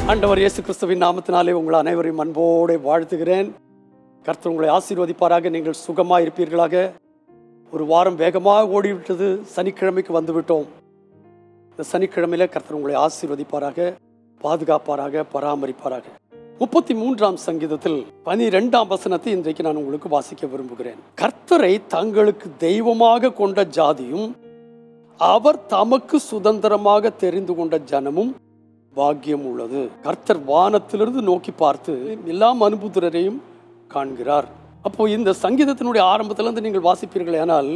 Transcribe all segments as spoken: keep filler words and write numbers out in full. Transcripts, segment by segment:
ஆண்டவர் இயேசு கிறிஸ்துவின் நாமத்தினாலே உங்கள் அனைவரையும் அன்போடு வாழ்த்துகிறேன். கர்த்தர் உங்களை ஆசீர்வதிப்பாராக. நீங்கள் சுகமாக இருப்பீர்களாக. ஒரு வாரம் வேகமாக ஓடிவிட்டது. சனிக்கிழமைக்கு வந்துவிட்டோம். இந்த சனிக்கிழமையில கர்த்தர் உங்களை ஆசீர்வதிப்பாராக, பாதுகாப்பாராக, பராமரிப்பாராக. முப்பத்தி மூன்றாம் சங்கீதத்தில் பனிரெண்டாம் வசனத்தை இன்றைக்கு நான் உங்களுக்கு வாசிக்க விரும்புகிறேன். கர்த்தரை தங்களுக்கு தெய்வமாக கொண்ட ஜாதியும் அவர் தமக்கு சுதந்திரமாக தெரிந்து கொண்ட ஜனமும் பாக்கியம் உள்ளது. கர்த்தர் வானத்திலிருந்து நோக்கி பார்த்து எல்லா மனுபுத்திரரையும் காண்கிறார். அப்போ இந்த சங்கீதத்தினுடைய ஆரம்பத்திலிருந்து நீங்கள் வாசிப்பீர்கள். ஆனால்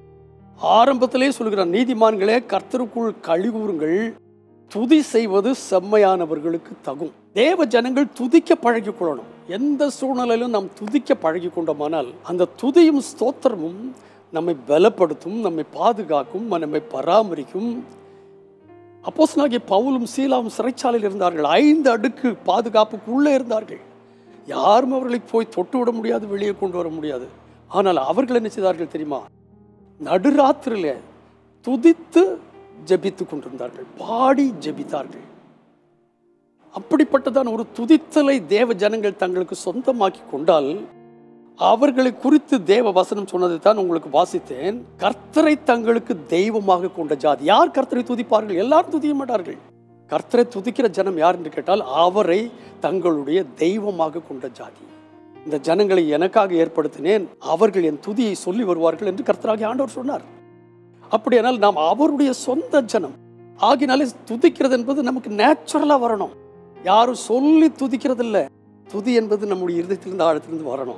ஆரம்பத்திலே சொல்கிறார், நீதிமான்களே கர்த்தருக்குள் கழிவுறுங்கள், துதி செய்வது செம்மையானவர்களுக்கு தகும். தேவ ஜனங்கள் துதிக்க பழகி கொள்ளணும். எந்த சூழ்நிலையிலும் நாம் துதிக்க பழகி கொண்டோமானால் அந்த துதியும் ஸ்தோத்திரமும் நம்மை பலப்படுத்தும், நம்மை பாதுகாக்கும், நம்மை பராமரிக்கும். அப்போஸ்தலனாகிய பவுலும் சீலாவும் சிறைச்சாலையில் இருந்தார்கள். ஐந்து அடுக்கு பாதுகாப்புக்கு உள்ளே இருந்தார்கள். யாரும் அவர்களை போய் தொட்டு விட முடியாது, வெளியே கொண்டு வர முடியாது. ஆனால் அவர்கள் என்ன செய்தார்கள் தெரியுமா? நடுராத்திரில துதித்து ஜெபித்து கொண்டிருந்தார்கள், பாடி ஜெபித்தார்கள். அப்படிப்பட்டதான ஒரு துதித்தலை தேவ ஜனங்கள் தங்களுக்கு சொந்தமாக்கி கொண்டால் அவர்களை குறித்து தேவ வசனம் சொன்னதை தான் உங்களுக்கு வாசித்தேன். கர்த்தரை தங்களுக்கு தெய்வமாக கொண்ட ஜாதி. யார் கர்த்தரை துதிப்பார்கள்? எல்லாரும் துதிக்க மாட்டார்கள். கர்த்தரை துதிக்கிற ஜனம் யார் என்று கேட்டால் அவரை தங்களுடைய தெய்வமாக கொண்ட ஜாதி. இந்த ஜனங்களை எனக்காக ஏற்படுத்தினேன், அவர்கள் என் துதியை சொல்லி வருவார்கள் என்று கர்த்தராகிய ஆண்டவர் சொன்னார். அப்படியானால் நாம் அவருடைய சொந்த ஜனம் ஆகினாலே துதிக்கிறது என்பது நமக்கு நேச்சுரலா வரணும். யாரும் சொல்லி துதிக்கிறது இல்லை. துதி என்பது நம்முடைய இருதயத்திலிருந்து ஆழத்திலிருந்து வரணும்.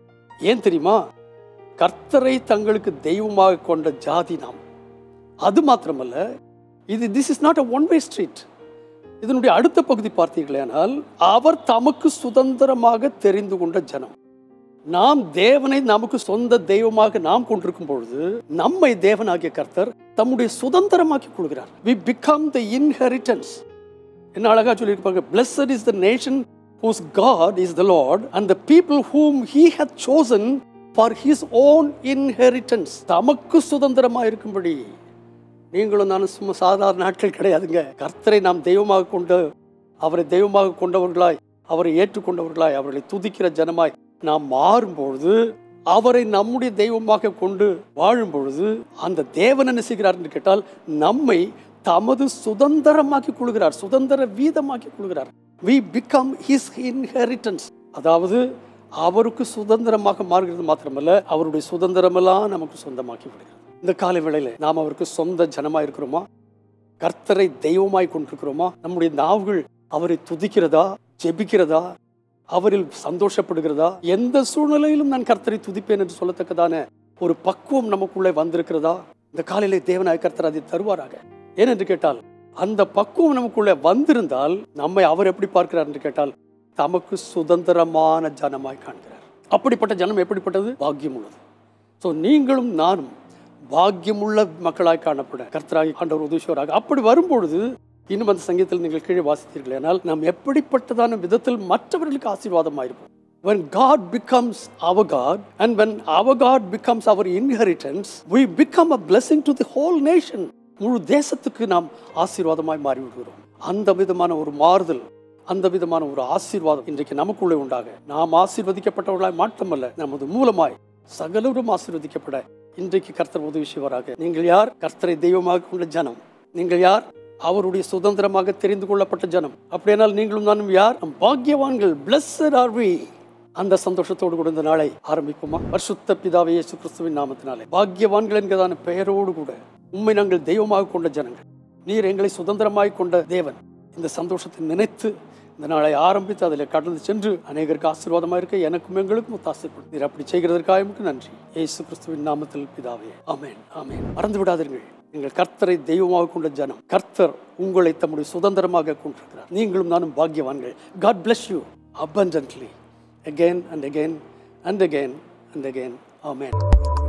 ஏன் தெரியுமா? கர்த்தரை தங்களுக்கு தெய்வமாக கொண்ட ஜாதி நாம். அது மாத்திரமல்ல, இது this is not a one way street. இதனுடைய அடுத்த பகுதி பார்த்தீர்களேனால் அவர் தமக்கு சுதந்திரமாக தெரிந்து கொண்ட ஜனம். நாம் தேவனை நமக்கு சொந்த தெய்வமாக நாம் கொண்டிருக்கும் பொழுது நம்மை தேவனாகிய கர்த்தர் தம்முடைய சுதந்திரமாக்கி கொள்கிறார். We become the inheritance. என்ன அழகா சொல்லியிருப்பாங்க, blessed is the nation whose God is the Lord and the people whom he hath chosen for his own inheritance. தமக்கு சுதந்திரமாக இருக்கும்படி நீங்களும் நானும் சும்மா சாதாரண நாட்கள் கிடையாதுங்க. கர்த்தரை நாம் தெய்வமாக கொண்டு அவரை தெய்வமாக கொண்டவர்களாய், அவரை ஏற்றுக்கொண்டவர்களாய், அவர்களை துதிக்கிற ஜனமாய் நாம் மாறும் பொழுது, அவரை நம்முடைய தெய்வமாக கொண்டு வாழும் பொழுது அந்த தேவன் என்ன செய்கிறார் என்று கேட்டால் நம்மை தமது சுதந்திரமாக்கி கொள்கிறார், சுதந்திர வீதமாக்கி கொள்கிறார். We become his inheritance. அதாவது அவருக்கு சுதந்திரமாக மாறுகிறது மாத்திரமல்ல, அவருடைய சுதந்திரமெல்லாம் நமக்கு சொந்தமாக்கி விடுகிறது. இந்த காலை வேளையில நாம் அவருக்கு சொந்த ஜனமாய் இருக்கிறோமா? கர்த்தரை தெய்வமாய் கொண்டிருக்கிறோமா? நம்முடைய நாவுகள் அவரை துதிக்கிறதா, ஜெபிக்கிறதா, அவரில் சந்தோஷப்படுகிறதா? எந்த சூழ்நிலையிலும் நான் கர்த்தரை துதிப்பேன் என்று சொல்லத்தக்கதான ஒரு பக்குவம் நமக்குள்ளே வந்திருக்கிறதா? இந்த காலையிலே தேவனாய் கர்த்தர் அதை தருவாராக. ஏனென்று கேட்டால் அந்த பக்குவம் நமக்குள்ளே வந்திருந்தால் நம்மை அவர் எப்படி பார்க்கிறார் என்று கேட்டால் தமக்கு சுதந்திரமான ஜனமாய் காண்கிறார். அப்படிப்பட்ட ஜனம் எப்படிப்பட்டது? பாக்கியம் உள்ளது. ஸோ நீங்களும் நானும் பாக்கியமுள்ள மக்களாய் காணப்பட கர்த்தராகி ஆண்டவர் உதவியோராக. அப்படி வரும்பொழுது இன்னும் அந்த சங்கீதத்தில் நீங்கள் கீழே வாசித்தீர்கள் ஆனால் நாம் எப்படிப்பட்டதான விதத்தில் மற்றவர்களுக்கு ஆசீர்வாதமாயிருப்போம். When God becomes our God and when our God becomes our inheritance, we become a blessing to the whole nation. முழு தேசத்துக்கு நாம் ஆசீர்வாதமாய் மாறிவிடுகிறோம். அந்த விதமான ஒரு மாறுதல், அந்த விதமான ஒரு ஆசீர்வாதம் இன்றைக்கு நமக்குள்ளே உண்டாக நாம் ஆசீர்வதிக்கப்பட்டவர்களாய் மாற்றமல்ல, நமது மூலமாய் சகலரும் ஆசீர்வதிக்கப்பட இன்றைக்கு கர்த்தர் உதவி செய்வாராக. நீங்கள் யார்? கர்த்தரை தெய்வமாக கொண்ட ஜனம். நீங்கள் யார்? அவருடைய சுதந்திரமாக தெரிந்து கொள்ளப்பட்ட ஜனம். அப்படியானால் நீங்களும் நானும் யார்? நம் பாக்கியவான்கள். Blessed are we. அந்த சந்தோஷத்தோடு கூட இந்த நாளை ஆரம்பிப்போமா? பரிசுத்த பிதாவே இயேசு கிறிஸ்துவின் நாமத்தினாலே பாக்கியவான்கள் என்கிறதான பெயரோடு கூட உண்மை நாங்கள் தெய்வமாக கொண்ட ஜனங்கள், நீர் எங்களை சுதந்திரமாய் கொண்ட தேவன். இந்த சந்தோஷத்தை நினைத்து இந்த நாளை ஆரம்பித்து அதில் கடந்து சென்று அநேகருக்கு ஆசீர்வாதமாக இருக்க எனக்கும் எங்களுக்கும் ஒத்தாசைப்படும். நீர் அப்படி செய்கிறதற்காக நன்றி. இயேசு கிறிஸ்துவின் நாமத்தில் பிதாவே, ஆமென், ஆமென். மறந்து விடாதீர்கள், நீங்கள் கர்த்தரை தெய்வமாக கொண்ட ஜனம். கர்த்தர் உங்களை தம்முடைய சுதந்திரமாக கொண்டிருக்கிறார். நீங்களும் நானும் பாக்கியவான்கள். God bless you abundantly again and again and again and again. Amen.